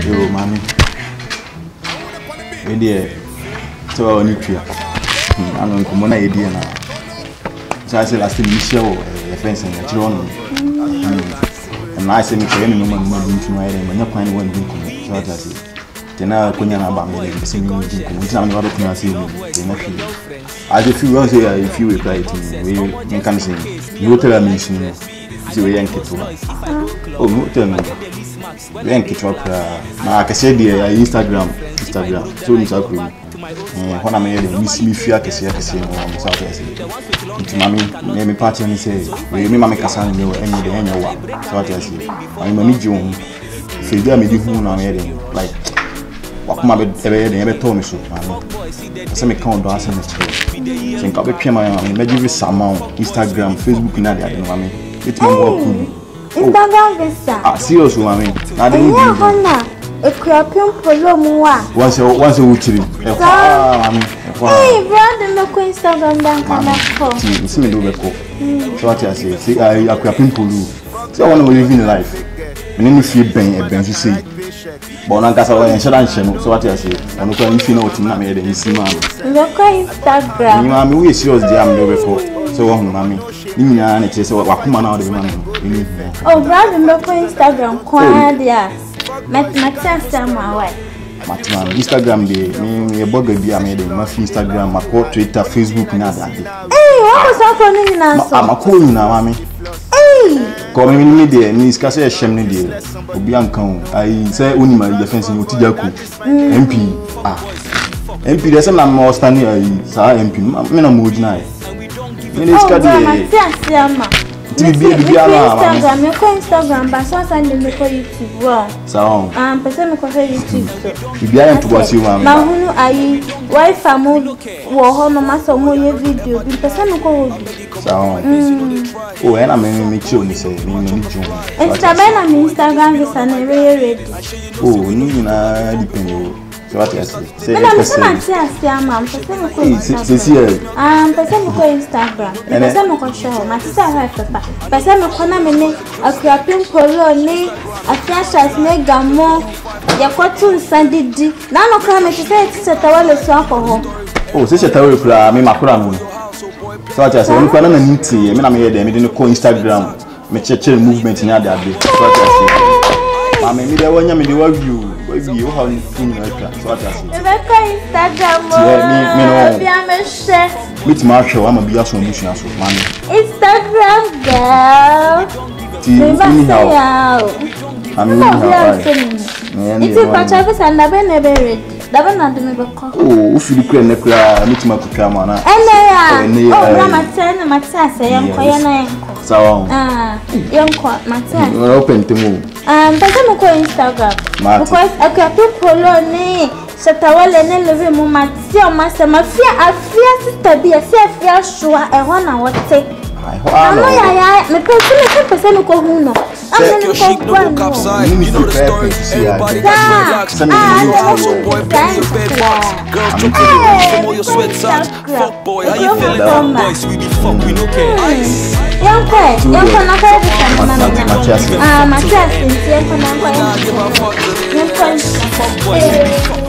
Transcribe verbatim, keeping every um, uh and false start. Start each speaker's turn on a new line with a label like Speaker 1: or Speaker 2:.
Speaker 1: Yo, mommy. Idea. So I need to. I don't come on idea now. So I said last time you show the fence and the children. And I said me for any moment more than to my area. When you find one drink, so I said. Tena kunya na ba me se mi ndi ko ntina me ba betuna se mi na fi I just feel once if you reply to me we can say no tell me so so we yank it oh no tell me we yank it up na ka say the Instagram Instagram so ni sakuri eh hona me dey miss me fia ka say ka say no am so ka say nti mami me me party ni say we me mami kasa ni we enye dey enye wa so ka say mami mami ji on fe dia me di hu na me dey like wakuma be ebe dey ebe to me so mami say me count do asa me che sen ka be pia mami me give sama Instagram Facebook na dey ade mami it me work good
Speaker 2: Instagram visa
Speaker 1: ah serious mami na dey
Speaker 2: do hona ekrapim polo mu wa
Speaker 1: once once we chiri e kwa mami
Speaker 2: eh brother me ko Instagram dan kana ko
Speaker 1: ti see me do be ko so what I say see I ekrapim polo so I want to live in life me ni fie ben e ben so say but na kasa wa enshara nche no so what I say onu ko nfi na otim na me dey isi ma
Speaker 2: me ko Instagram
Speaker 1: ni mami we serious dey am do be ko so wo mami ni nya na che so wakuma na do be mami ni
Speaker 2: oh brother me ko Instagram kwa dia Matthias Samawai.
Speaker 1: Matman Instagram de me me blog bi am de ma Instagram ma ko Twitter Facebook na da de.
Speaker 2: Eh, what was up on ni na so?
Speaker 1: Ma ko na mami.
Speaker 2: Eh.
Speaker 1: Ko me ni de ni ska se shem ni de. Obi ankan ai say oni ma ye fence ni otijaku. M P ah. M P de se na mo stand ai sa M P me na mo jina ai. Me ni ska de.
Speaker 2: Matthias Sama.
Speaker 1: Ti bi bi ala mami.
Speaker 2: Instagram me ko Instagram ba so sa me ko YouTube wa.
Speaker 1: Saon.
Speaker 2: Ah, pese me ko YouTube so.
Speaker 1: Bi ala to bosi wa mami.
Speaker 2: Ma hunu ai wifi mo wo ho no ma so mo ye video bi pese me ko wo.
Speaker 1: Saon. Oh, ena me me chi oni se me me ni jo.
Speaker 2: Instagram na me Instagram visa na ready.
Speaker 1: Oh, ni na depend o. So what I say? Say
Speaker 2: Me na me Matthias Sama, pese me ko Instagram.
Speaker 1: C'est c'est
Speaker 2: Ah, pese me ko Instagram. Pese me ko show, Matthias ha papa. Pese me ko na me ne akrapim polo ni afiasas ne gamo ya kwatu nsandidi. Na no kra me tse tse tawale so akoho.
Speaker 1: Oh, se tawale kra me makura no. So what I say? Oni kwa na na nti, me na me ye de me de ko Instagram. Me cheche movement ni ade ade. So what I say? Mama me de wonya me de wa view. Baby, how you feel like so what I say?
Speaker 2: Me ko Instagram.
Speaker 1: Yeah, me me no.
Speaker 2: Bia me share.
Speaker 1: Meet my show, I'm a be aso mission aso, mami.
Speaker 2: Instagram girl.
Speaker 1: Ti ni how. I'm
Speaker 2: No,
Speaker 1: how.
Speaker 2: It's pacha visa na be na be ready. Da be na do me be ko.
Speaker 1: Oh, ufili kure ne kura meet my kukra mana.
Speaker 2: Ene ya. Oh, na matena matasa yanko yana yanko.
Speaker 1: Sawa.
Speaker 2: Ah, yanko matasa.
Speaker 1: No open temu.
Speaker 2: Ah, pesa mo ko Instagram. Ko akapu polo ni satawale ne leve mo matia masa mafia afia sitabia afia afia shwa e hona wote.
Speaker 1: Ano
Speaker 2: ya ya me pesa me pesa me ko hu no.
Speaker 3: Check your chic, no go capside. You know the story. Everybody got dreadlocks. You also boy, baby, your bed box. Girls jump to the roof from all your sweat socks. Fuck boy, how you feeling? Fuck boys, we be fuck, we no care.
Speaker 2: Yanko, yanko na kwa visa na na. Ah, Matthias, yanko na kwa yanko. Yanko,